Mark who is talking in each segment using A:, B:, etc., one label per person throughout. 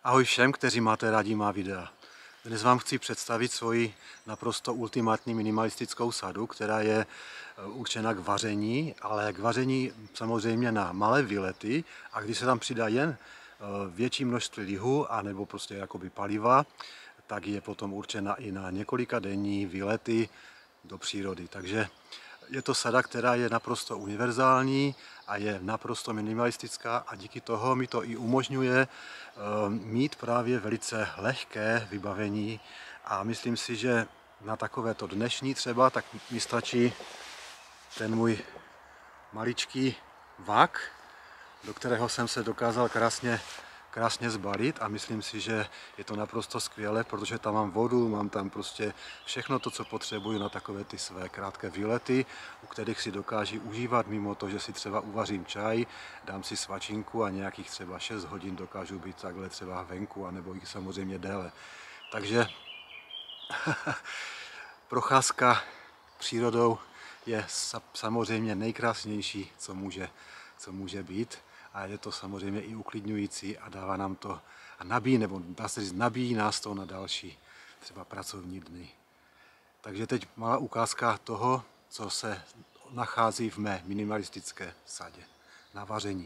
A: Ahoj všem, kteří máte rádi má videa. Dnes vám chci představit svoji naprosto ultimátní minimalistickou sadu, která je určena k vaření, ale k vaření samozřejmě na malé výlety, a když se tam přidá jen větší množství lihu anebo prostě jakoby paliva, tak je potom určena i na několika denní výlety do přírody. Takže je to sada, která je naprosto univerzální a je naprosto minimalistická, a díky toho mi to i umožňuje mít právě velice lehké vybavení, a myslím si, že na takovéto dnešní třeba, tak mi stačí ten můj maličký vak, do kterého jsem se dokázal krásně zbalit, a myslím si, že je to naprosto skvělé, protože tam mám vodu, mám tam prostě všechno to, co potřebuju na takové ty své krátké výlety, u kterých si dokážu užívat mimo to, že si třeba uvařím čaj, dám si svačinku a nějakých třeba 6 hodin dokážu být takhle třeba venku, anebo i samozřejmě déle. Takže procházka přírodou je samozřejmě nejkrásnější, co může být, a je to samozřejmě i uklidňující a dává nám to a nabíjí, nebo dá se říct, nabíjí nás to na další třeba pracovní dny. Takže teď malá ukázka toho, co se nachází v mé minimalistické sadě na vaření.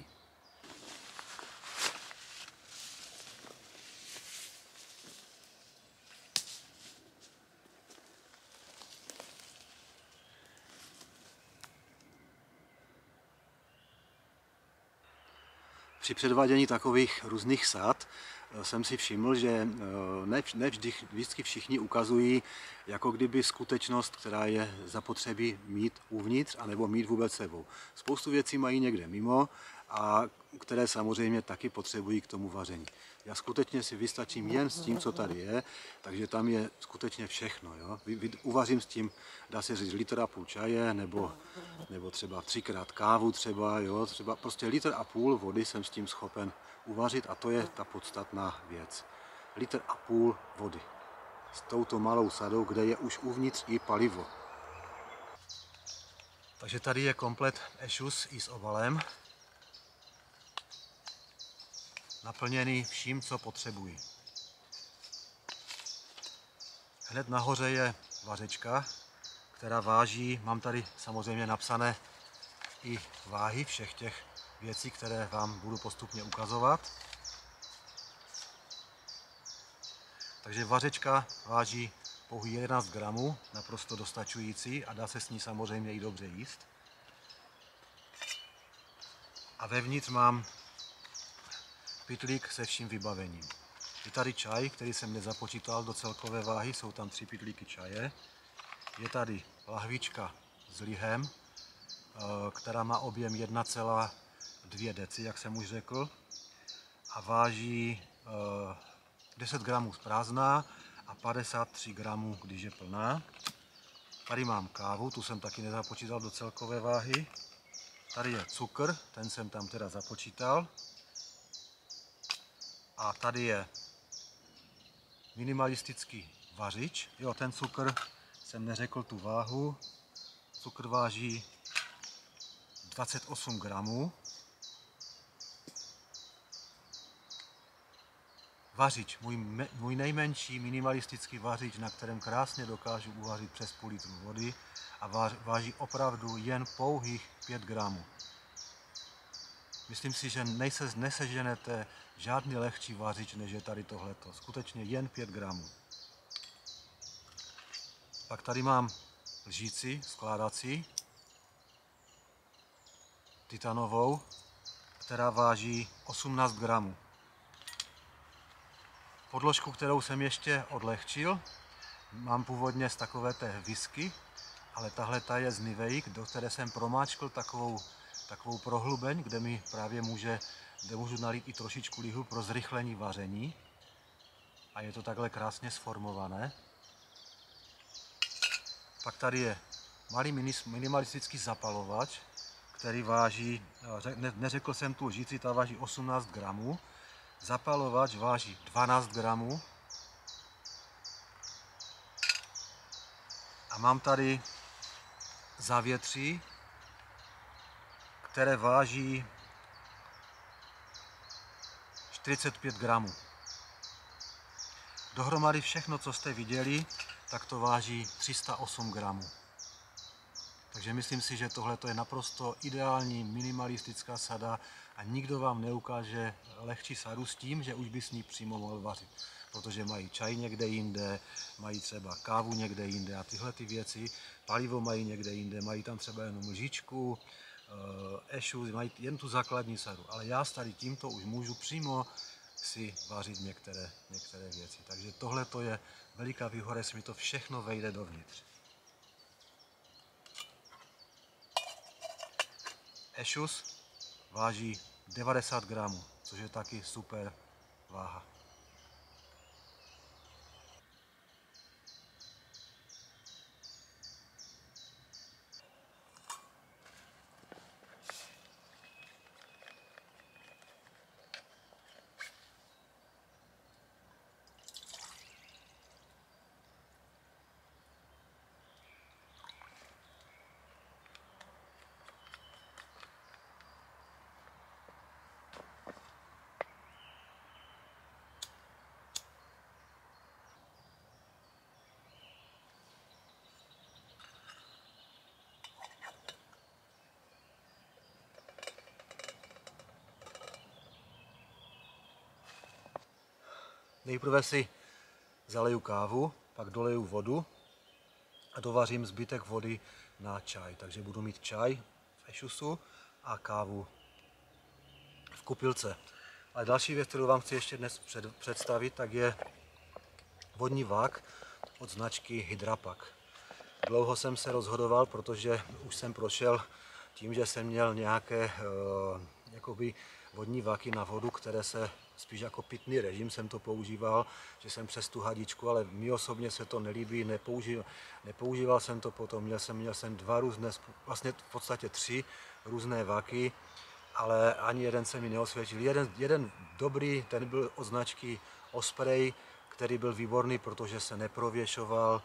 A: Při předvádění takových různých sad jsem si všiml, že ne vždycky všichni ukazují jako kdyby skutečnost, která je zapotřebí mít uvnitř anebo mít vůbec sebou. Spoustu věcí mají někde mimo, a které samozřejmě taky potřebují k tomu vaření. Já skutečně si vystačím jen s tím, co tady je, takže tam je skutečně všechno. Jo? Uvařím s tím, dá se říct, 1,5 litru čaje, nebo třeba 3krát kávu třeba, jo? Třeba prostě 1,5 litru vody jsem s tím schopen uvařit, a to je ta podstatná věc. 1,5 litru vody s touto malou sadou, kde je už uvnitř i palivo. Takže tady je komplet ešus i s obalem, naplněný vším, co potřebuji. Hned nahoře je vařečka, která váží, mám tady samozřejmě napsané i váhy všech těch věcí, které vám budu postupně ukazovat. Takže vařečka váží pouhý 11 gramů, naprosto dostačující, a dá se s ní samozřejmě i dobře jíst. A vevnitř mám pytlík se vším vybavením. Je tady čaj, který jsem nezapočítal do celkové váhy, jsou tam 3 pytlíky čaje. Je tady lahvička s lihem, která má objem 1,2 deci, jak jsem už řekl, a váží 10 gramů prázdná a 53 gramů, když je plná. Tady mám kávu, tu jsem taky nezapočítal do celkové váhy. Tady je cukr, ten jsem tam teda započítal. A tady je minimalistický vařič. Jo, ten cukr jsem neřekl tu váhu. Cukr váží 28 gramů. Vařič, můj nejmenší minimalistický vařič, na kterém krásně dokážu uvařit přes půl litru vody, a váží opravdu jen pouhých 5 gramů. Myslím si, že neseženete žádný lehčí vařič, než je tady tohleto. Skutečně jen 5 gramů. Pak tady mám lžíci skládací, titanovou, která váží 18 gramů. Podložku, kterou jsem ještě odlehčil, mám původně z takové té whisky, ale tahle je z Nivei, do které jsem promáčkl takovou prohlubeň, kde mi právě můžu nalít i trošičku lihu pro zrychlení vaření. A je to takhle krásně sformované. Pak tady je malý minimalistický zapalovač, který váží, neřekl jsem tu lžíci, ta váží 18 gramů. Zapalovač váží 12 gramů. A mám tady závětří, které váží 45 gramů. Dohromady všechno, co jste viděli, tak to váží 308 gramů. Takže myslím si, že tohle je naprosto ideální minimalistická sada a nikdo vám neukáže lehčí sadu s tím, že už by s ní přímo mohl vařit. Protože mají čaj někde jinde, mají třeba kávu někde jinde a tyhle ty věci, palivo mají někde jinde, mají tam třeba jenom lžičku, ešus, mají jen tu základní sadu. Ale já s tady tímto už můžu přímo si vařit některé věci. Takže tohle je veliká výhoda, jestli mi to všechno vejde dovnitř. Ešus váží 90 gramů, což je taky super váha. Nejprve si zaleju kávu, pak doleju vodu a dovařím zbytek vody na čaj. Takže budu mít čaj v ešusu a kávu v kupilce. Ale další věc, kterou vám chci ještě dnes představit, tak je vodní vák od značky Hydrapak. Dlouho jsem se rozhodoval, protože už jsem prošel tím, že jsem měl nějaké jakoby vodní vaky na vodu, které se spíš jako pitný režim jsem to používal, že jsem přes tu hadičku, ale mně osobně se to nelíbí, nepoužíval jsem to potom, měl jsem dva různé, vlastně v podstatě 3 různé vaky, ale ani jeden se mi neosvědčil. Jeden dobrý, ten byl od značky Osprey, který byl výborný, protože se neprověšoval,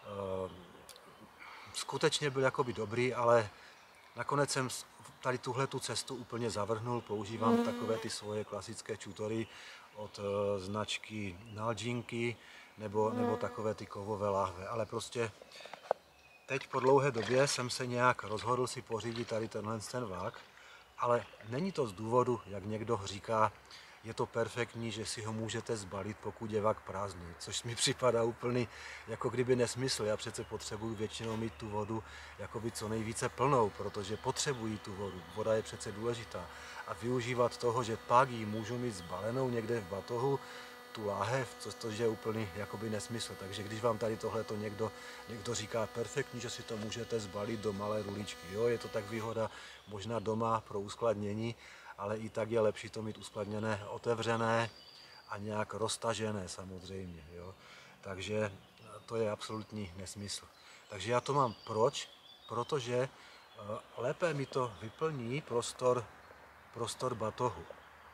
A: skutečně byl jakoby dobrý, ale nakonec jsem tady tuhletu cestu úplně zavrhnul, používám takové ty svoje klasické čutory od značky Nalginky nebo takové ty kovové láhve, ale prostě teď po dlouhé době jsem se nějak rozhodl si pořídit tady ten vák, ale není to z důvodu, jak někdo říká, je to perfektní, že si ho můžete zbalit, pokud je vak prázdný, což mi připadá úplný jako kdyby nesmysl. Já přece potřebuji většinou mít tu vodu jakoby co nejvíce plnou, protože potřebuji tu vodu. Voda je přece důležitá. A využívat toho, že pak ji můžu mít zbalenou někde v batohu, tu láhev, což je úplný jakoby nesmysl. Takže když vám tady tohleto někdo říká perfektní, že si to můžete zbalit do malé ruličky, jo, je to tak výhoda možná doma pro uskladnění, ale i tak je lepší to mít uskladněné, otevřené a nějak roztažené samozřejmě. Jo. Takže to je absolutní nesmysl. Takže já to mám proč? Protože lépe mi to vyplní prostor batohu.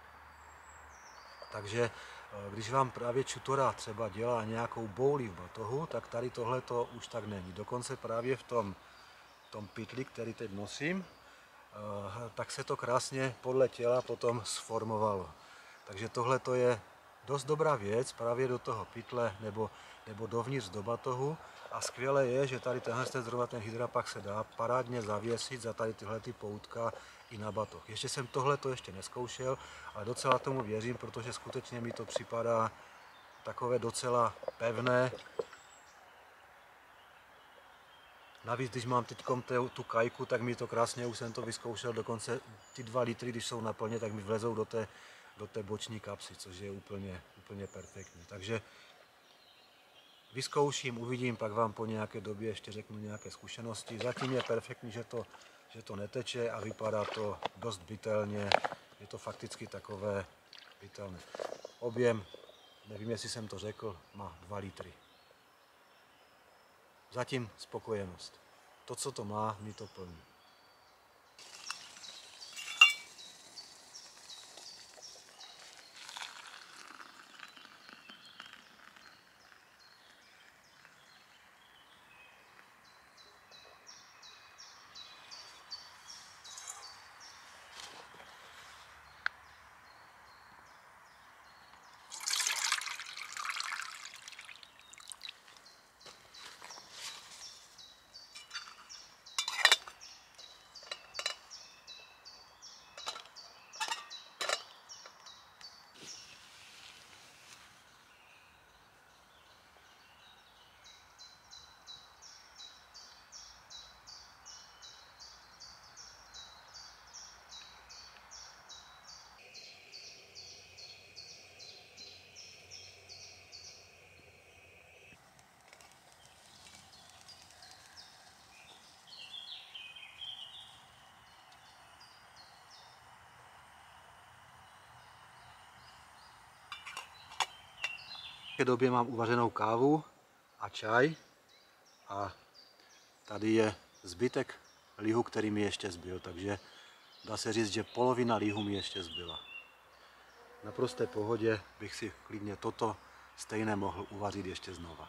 A: Takže když vám právě čutora třeba dělá nějakou bouli v batohu, tak tady tohleto už tak není. Dokonce právě v tom pytli, který teď nosím, tak se to krásně podle těla potom sformovalo. Takže tohle je dost dobrá věc právě do toho pytle nebo dovnitř do batohu. A skvělé je, že tady zrovna ten Hydrapak se dá parádně zavěsit za tady tyhle poutka i na batoh. Ještě jsem tohleto ještě neskoušel, ale docela tomu věřím, protože skutečně mi to připadá takové docela pevné. Navíc, když mám teď tu kajku, tak mi to krásně, už jsem to vyzkoušel, dokonce ty 2 litry, když jsou naplně, tak mi vlezou do té boční kapsy, což je úplně perfektní. Takže vyzkouším, uvidím, pak vám po nějaké době ještě řeknu nějaké zkušenosti. Zatím je perfektní, že to neteče a vypadá to dost bytelně, je to fakticky takové bytelné. Objem, nevím, jestli jsem to řekl, má 2 litry. Zatím spokojenost. To, co to má, mi to plní. krátké době mám uvařenou kávu a čaj a tady je zbytek lihu, který mi ještě zbyl, takže dá se říct, že polovina lihu mi ještě zbyla. Na prosté pohodě bych si klidně toto stejné mohl uvařit ještě znova.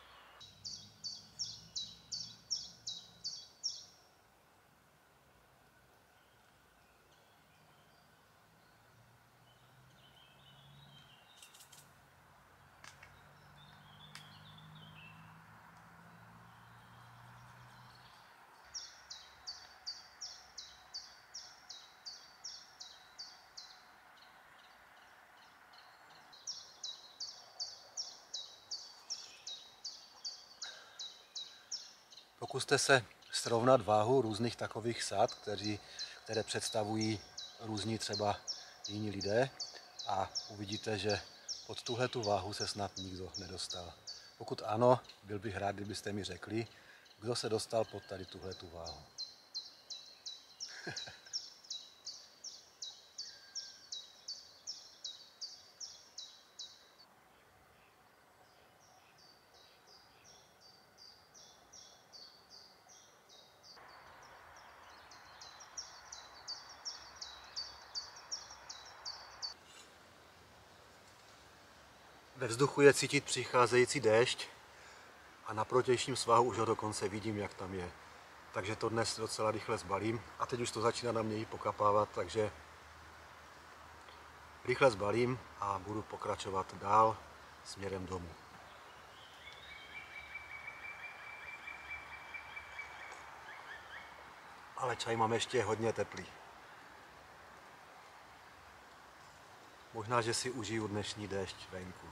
A: Pokuste se srovnat váhu různých takových sad, které představují různí třeba jiní lidé a uvidíte, že pod tuhletu váhu se snad nikdo nedostal. Pokud ano, byl bych rád, kdybyste mi řekli, kdo se dostal pod tady tuhletu váhu. Ve vzduchu je cítit přicházející déšť a na protějším svahu už ho dokonce vidím, jak tam je. Takže to dnes docela rychle zbalím a teď už to začíná na mě i pokapávat, takže rychle zbalím a budu pokračovat dál směrem domů. Ale čaj mám ještě hodně teplý. Možná, že si užiju dnešní déšť venku.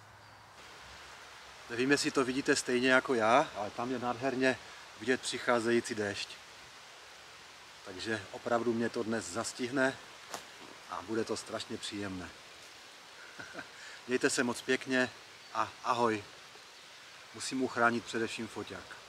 A: Nevím, jestli to vidíte stejně jako já, ale tam je nádherně vidět přicházející déšť. Takže opravdu mě to dnes zastihne a bude to strašně příjemné. Mějte se moc pěkně a ahoj. Musím uchránit především foťák.